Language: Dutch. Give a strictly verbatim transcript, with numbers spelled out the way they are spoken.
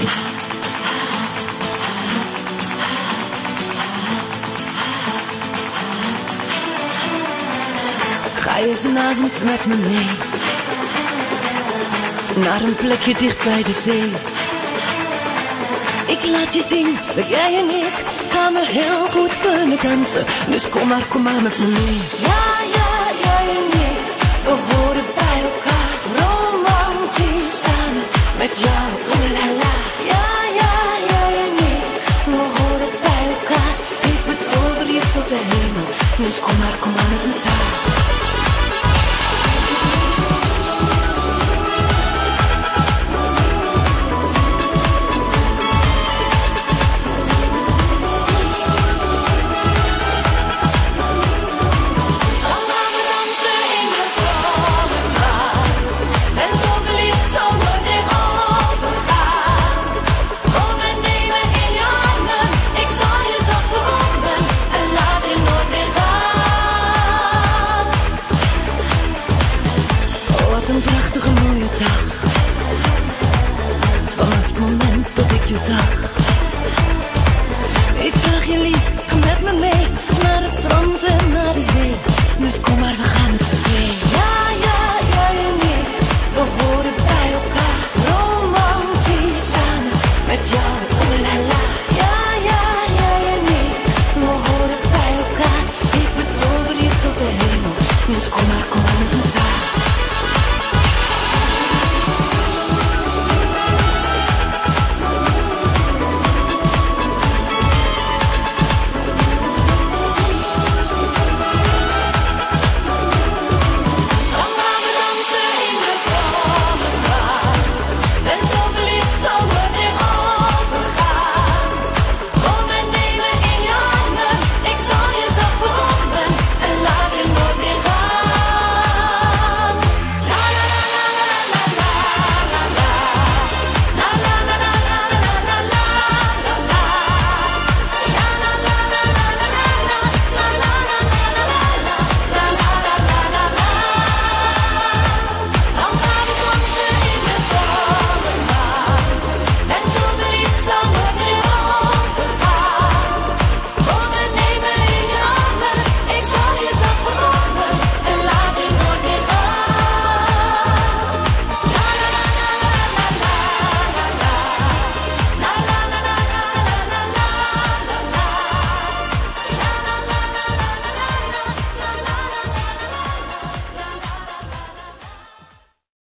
Ga je vanavond met me mee naar een plekje dicht bij de zee? Ik laat je zien dat jij en ik samen heel goed kunnen dansen. Dus kom maar, kom maar met me mee. Ja, ja, jij en ik, we horen bij elkaar. Romantisch samen met jou, oh la la. Ja, ja, jij en ik, we horen bij elkaar. Ik betover je tot de hemel. Dus kom maar, kom maar met me daar. Een prachtige mooie dag. Vanaf het moment dat ik je zag. Ik vraag je lief, ga met me mee naar het strand en naar de zee. Dus kom maar, we gaan.